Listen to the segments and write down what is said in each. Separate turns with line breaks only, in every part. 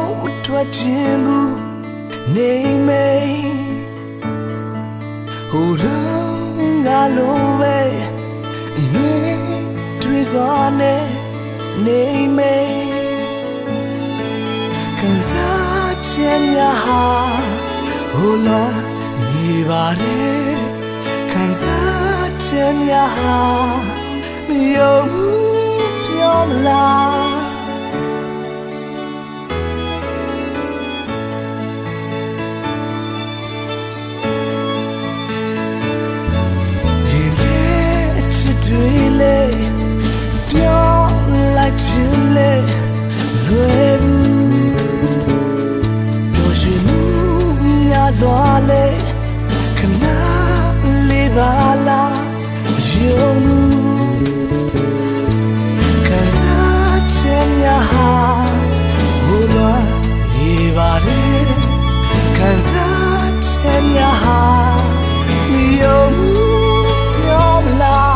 ထွက်ခြင်းဘူးနေမေဟိုတော့ငါလိုပဲနေတွေ့စွာနဲ့နေမေခံစားခြင်းများဟာဟိုလာနေပါတယ်ခံစားခြင်းများဟာမယုံဘူးပြောမလားတွေ့လေပြောလိုက်ချင်လေလွယ်ဘူးတို့ရှိမှုများစွာလေခဏလေးပါလားယုံမှုခံစားခြင်းများဟာဘုရားရေးပါတယ်ခံစားခြင်းများဟာမယုံဘူးပြောမလား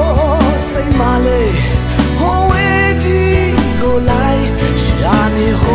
你